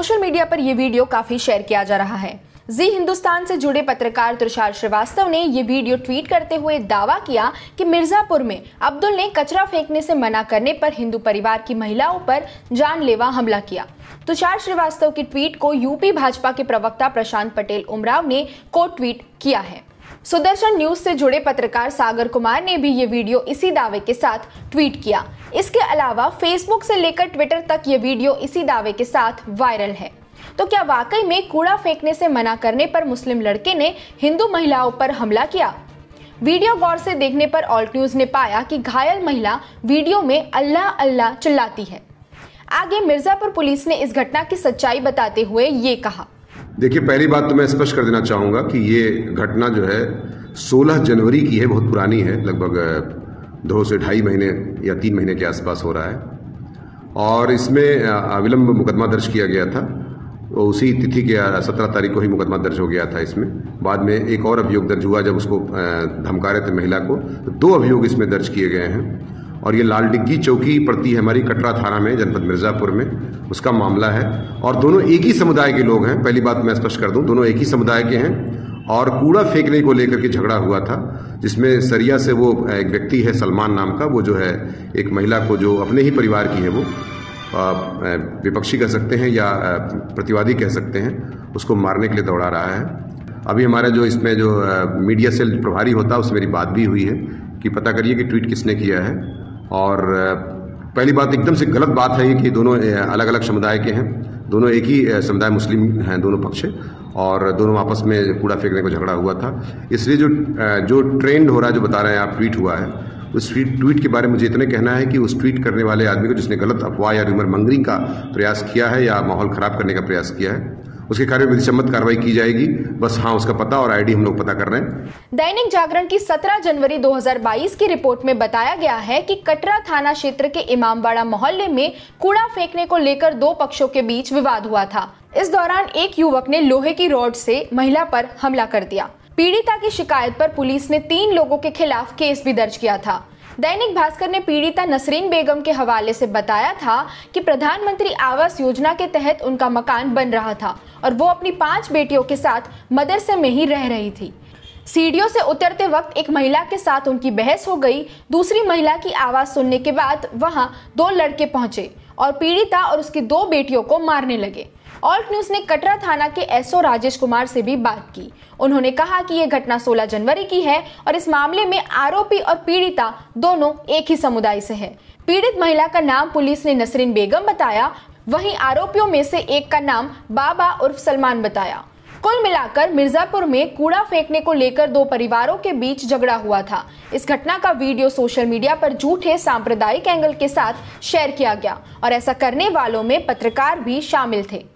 Social media पर यह video काफी शेयर किया जा रहा है। जी हिंदुस्तान से जुड़े पत्रकार तुषार श्रीवास्तव ने ये वीडियो ट्वीट करते हुए दावा किया कि मिर्जापुर में अब्दुल ने कचरा फेंकने से मना करने पर हिंदू परिवार की महिलाओं पर जानलेवा हमला किया। तुषार श्रीवास्तव की ट्वीट को यूपी भाजपा के प्रवक्ता प्रशांत पटेल उमराव ने कोट ट्वीट किया है। सुदर्शन न्यूज से जुड़े पत्रकार सागर कुमार ने भी ये वीडियो इसी दावे के साथ ट्वीट किया। इसके अलावा फेसबुक से लेकर ट्विटर तक ये वीडियो इसी दावे के साथ वायरल है। तो क्या वाकई में कूड़ा फेंकने से मना करने पर मुस्लिम लड़के ने हिंदू महिलाओं पर हमला किया? वीडियो गौर से देखने पर ऑल्ट न्यूज ने पाया कि घायल महिला वीडियो में अल्लाह अल्लाह चिल्लाती है। आगे मिर्जापुर पुलिस ने इस घटना की सच्चाई बताते हुए ये कहा। देखिए, पहली बात तो मैं स्पष्ट कर देना चाहूँगा कि ये घटना जो है 16 जनवरी की है, बहुत पुरानी है, लगभग 2 से ढाई महीने या 3 महीने के आसपास हो रहा है। और इसमें अविलंब मुकदमा दर्ज किया गया था। तो उसी तिथि के 17 तारीख को ही मुकदमा दर्ज हो गया था इसमें। बाद में एक और अभियोग दर्ज हुआ जब उसको धमका रहे थे महिला को। तो 2 अभियोग इसमें दर्ज किए गए हैं और ये लाल डिग्गी चौकी पड़ती है हमारी कटरा थाना में, जनपद मिर्जापुर में, उसका मामला है। और दोनों एक ही समुदाय के लोग हैं। पहली बात मैं स्पष्ट कर दूं, दोनों एक ही समुदाय के हैं। और कूड़ा फेंकने को लेकर के झगड़ा हुआ था, जिसमें सरिया से वो एक व्यक्ति है सलमान नाम का, वो जो है एक महिला को जो अपने ही परिवार की है, वो विपक्षी कह सकते हैं या प्रतिवादी कह सकते हैं, उसको मारने के लिए दौड़ा रहा है। अभी हमारा जो इसमें जो मीडिया सेल प्रभारी होता है उससे मेरी बात भी हुई है कि पता करिए कि ट्वीट किसने किया है। और पहली बात, एकदम से गलत बात है ये कि दोनों अलग अलग समुदाय के हैं। दोनों एक ही समुदाय मुस्लिम हैं दोनों पक्ष, और दोनों आपस में कूड़ा फेंकने को झगड़ा हुआ था। इसलिए जो ट्रेंड हो रहा है, जो बता रहे हैं आप, ट्वीट हुआ है, उस ट्वीट के बारे में मुझे इतना कहना है कि उस ट्वीट करने वाले आदमी को, जिसने गलत अफवाह या रूमर मंगरिंग का प्रयास किया है या माहौल खराब करने का प्रयास किया है, उसके कार्य में विधिसम्मत कार्रवाई की जाएगी। बस हाँ, उसका पता और आईडी हम लोग पता कर रहे हैं। दैनिक जागरण की 17 जनवरी 2022 की रिपोर्ट में बताया गया है कि कटरा थाना क्षेत्र के इमामबाड़ा मोहल्ले में कूड़ा फेंकने को लेकर 2 पक्षों के बीच विवाद हुआ था। इस दौरान एक युवक ने लोहे की रॉड से महिला पर हमला कर दिया। पीड़िता की शिकायत पर पुलिस ने 3 लोगों के खिलाफ केस भी दर्ज किया था। दैनिक भास्कर ने पीड़िता नसरीन बेगम के हवाले से बताया था कि प्रधानमंत्री आवास योजना के तहत उनका मकान बन रहा था और वो अपनी 5 बेटियों के साथ मदरसे में ही रह रही थी। सीढ़ियों से उतरते वक्त एक महिला के साथ उनकी बहस हो गई। दूसरी महिला की आवाज सुनने के बाद वहां 2 लड़के पहुंचे और पीड़िता और उसकी 2 बेटियों को मारने लगे। ऑल्ट न्यूज ने कटरा थाना के एसओ राजेश कुमार से भी बात की। उन्होंने कहा कि यह घटना 16 जनवरी की है और इस मामले में आरोपी और पीड़िता दोनों एक ही समुदाय से है। पीड़ित महिला का नाम पुलिस ने नसरीन बेगम बताया, वहीं आरोपियों में से एक का नाम बाबा उर्फ सलमान बताया। कुल मिलाकर मिर्जापुर में कूड़ा फेंकने को लेकर 2 परिवारों के बीच झगड़ा हुआ था। इस घटना का वीडियो सोशल मीडिया पर झूठे सांप्रदायिक एंगल के साथ शेयर किया गया और ऐसा करने वालों में पत्रकार भी शामिल थे।